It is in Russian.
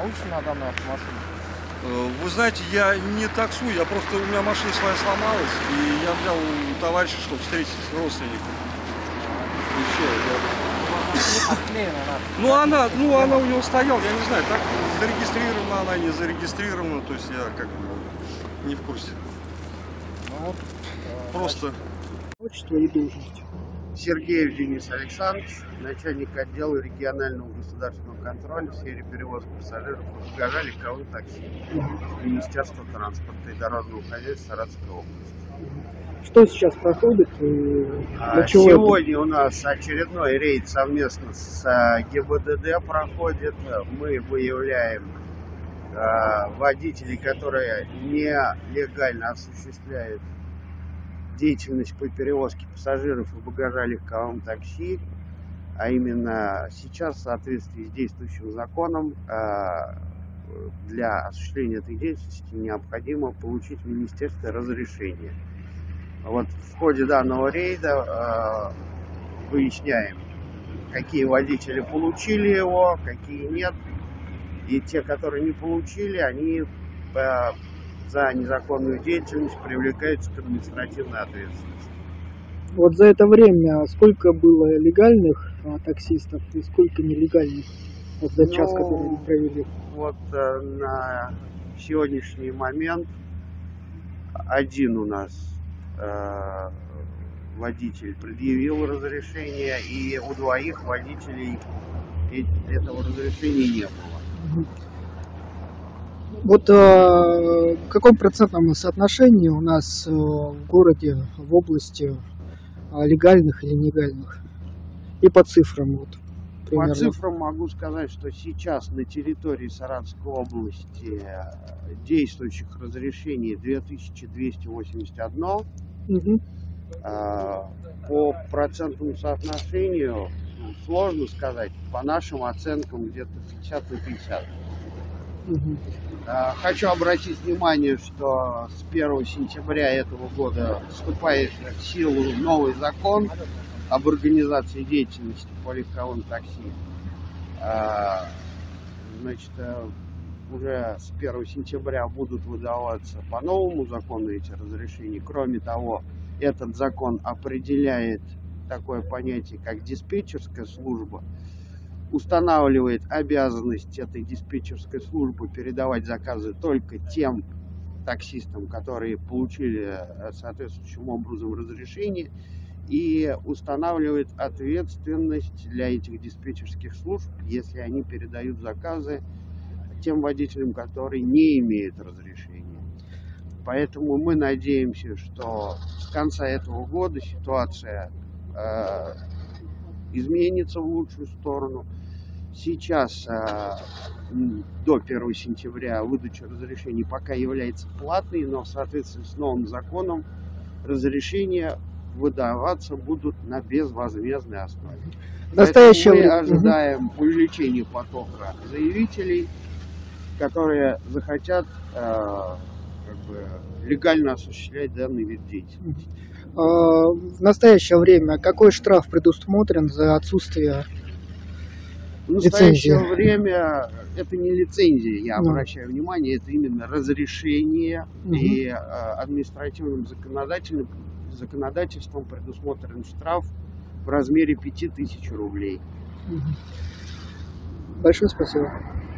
научно на данную автомашину? Вы знаете, я не таксую, у меня машина своя сломалась, и я взял у товарища, чтобы встретить с родственником. И все. Она у него стояла, я не знаю, так зарегистрирована она, не зарегистрирована, то есть я как бы не в курсе. Ну, вот, просто. Отчество и должность. Сергеев Денис Александрович, начальник отдела регионального государственного контроля в сфере перевозки пассажиров и багажа легковых такси Министерства транспорта и дорожного хозяйства Саратовской области. Что сейчас проходит? Сегодня у нас очередной рейд совместно с ГИБДД проходит. Мы выявляем водителей, которые нелегально осуществляют деятельность по перевозке пассажиров и багажа легковым такси, а именно сейчас в соответствии с действующим законом для осуществления этой деятельности необходимо получить в министерстве разрешение. Вот в ходе данного рейда выясняем, какие водители получили его, какие нет, и те, которые не получили, они за незаконную деятельность привлекаются к административной ответственности. Вот за это время сколько было легальных таксистов и сколько нелегальных? Вот за час, который вы провели. Вот на сегодняшний момент один у нас водитель предъявил разрешение, и у двоих водителей этого разрешения не было. Вот в каком процентном соотношении у нас в городе, в области легальных или нелегальных? И по цифрам вот. Примерно. По цифрам могу сказать, что сейчас на территории Саратовской области действующих разрешений 2281. Угу. По процентному соотношению сложно сказать. По нашим оценкам где-то 50 на 50. Угу. Хочу обратить внимание, что с 1 сентября этого года вступает в силу новый закон об организации деятельности по легковым такси. Значит, уже с 1 сентября будут выдаваться по новому закону эти разрешения. Кроме того, этот закон определяет такое понятие, как диспетчерская служба, устанавливает обязанность этой диспетчерской службы передавать заказы только тем таксистам, которые получили соответствующим образом разрешение, и устанавливает ответственность для этих диспетчерских служб, если они передают заказы тем водителям, которые не имеют разрешения. Поэтому мы надеемся, что с конца этого года ситуация изменится в лучшую сторону. Сейчас до 1 сентября выдача разрешений пока является платной, но в соответствии с новым законом разрешения выдаваться будут на безвозмездной основе. Мы ожидаем увеличения потока заявителей, которые захотят легально осуществлять данный вид деятельности. В настоящее время какой штраф предусмотрен за отсутствие в настоящее время это не лицензия, я обращаю внимание, это именно разрешение, и административным законодательством предусмотрен штраф в размере 5000 рублей. Большое спасибо.